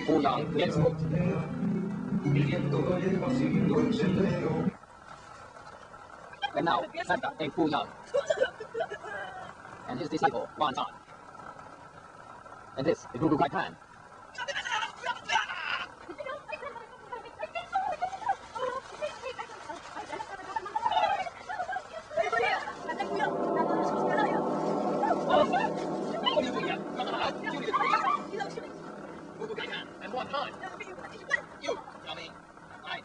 Fu Yang gets hooked. And now, Santa and Fu Yang and his disciple Wan Zhan. And this is Guru Kai Pan. And Wan Zhan. You, dummy. I.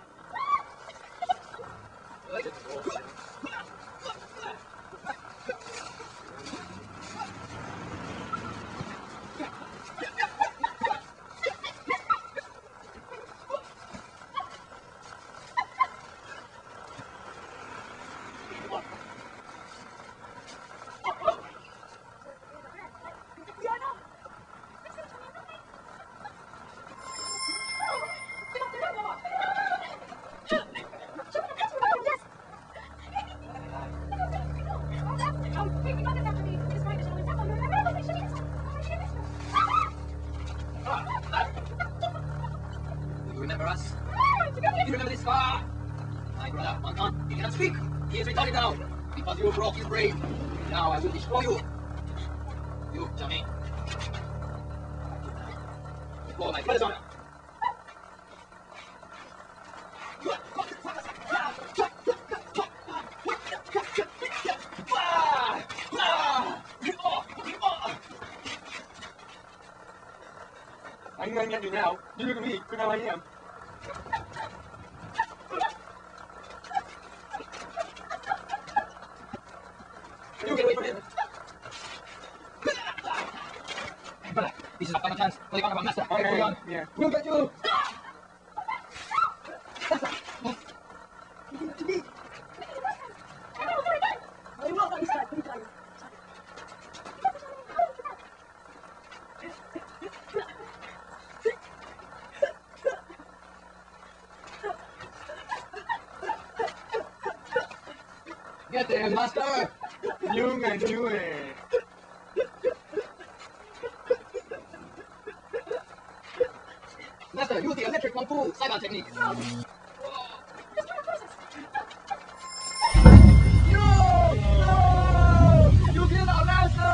Do you remember us? Do you remember this far? My brother, Wan Zhan, he cannot speak. He is retarded now because you broke his brain. Now I will destroy you. You, dummy. For my brother's honor. Anh ơi, nhận được nào? You look at me, look how I am. You get away from him. Brother, this is our final chance for the honor of our master. Okay, yeah. We'll get you. Get there, master! You can do it! Master, use the electric kung fu Saigon technique. You killed our master!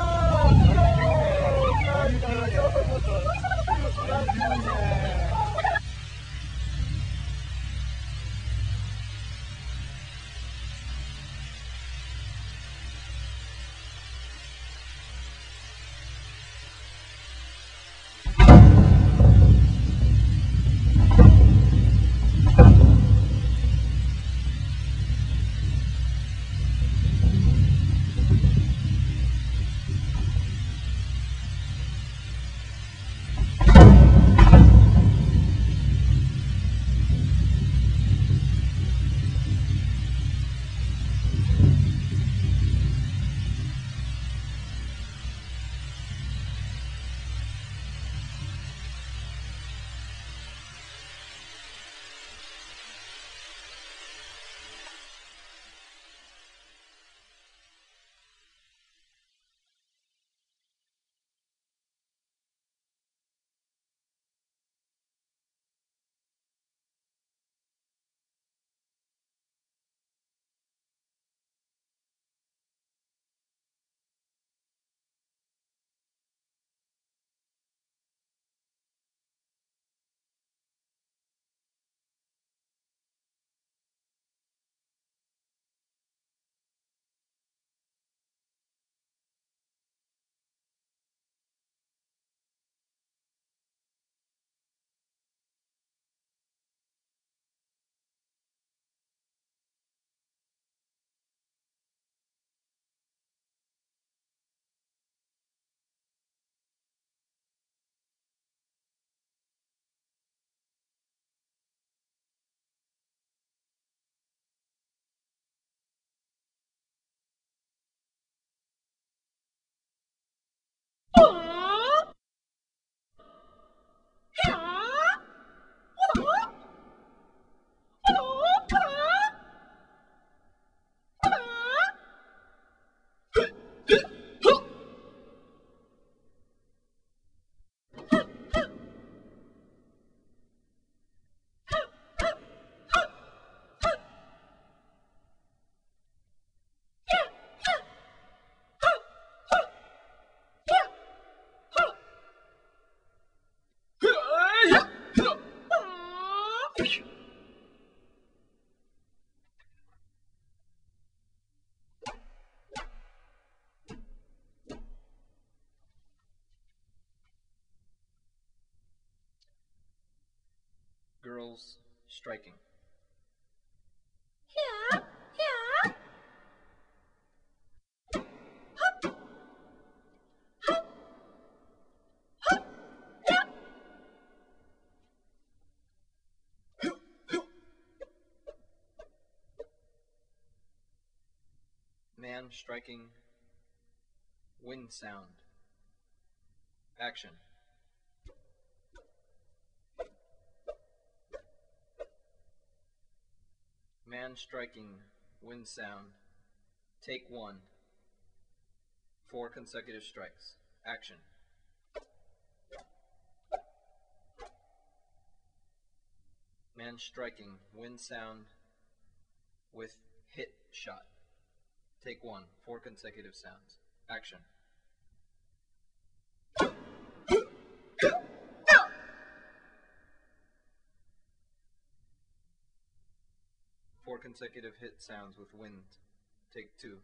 Finish! Girls striking. Yeah, yeah. Hop, hop, hop, yeah. Man striking. Wind sound. Action. Man striking. Wind sound. Take 1. 4 consecutive strikes. Action. Man striking. Wind sound with hit shot. Take 1. 4 consecutive sounds. Action. Four consecutive hit sounds with wind. Take 2.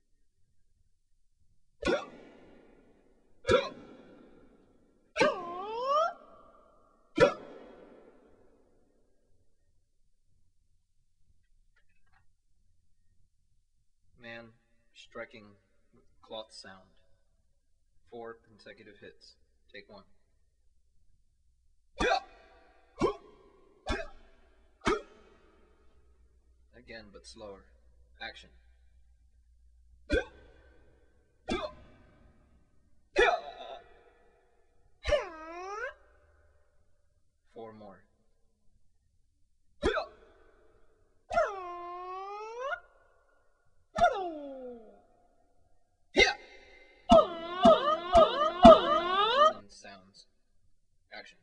Man striking with cloth sound. 4 consecutive hits. Take 1. Again, but slower. Action. 4 more. Sounds. Action.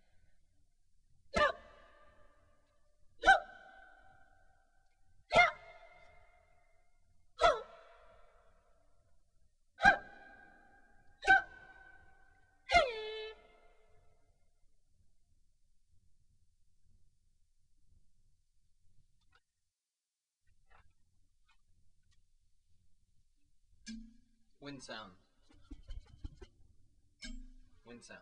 Wind sound. Wind sounds.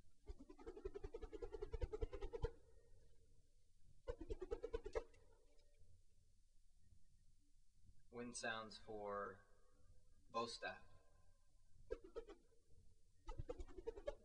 Wind sounds for bow staff.